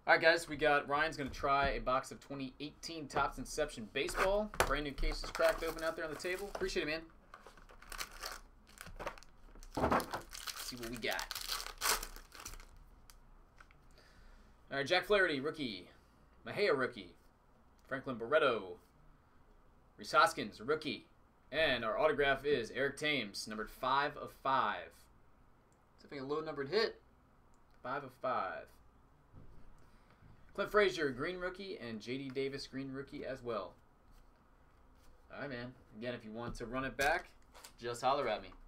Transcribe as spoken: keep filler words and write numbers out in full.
All right, guys, we got Ryan's going to try a box of twenty eighteen Topps Inception Baseball. Brand new cases cracked open out there on the table. Appreciate it, man. Let's see what we got. All right, Jack Flaherty, rookie. Mejia, rookie. Franklin Barreto. Rhys Hoskins, rookie. And our autograph is Eric Thames, numbered five of five. Something a low numbered hit. five of five. Clint Frazier, green rookie, and J D Davis, green rookie as well. All right, man. Again, if you want to run it back, just holler at me.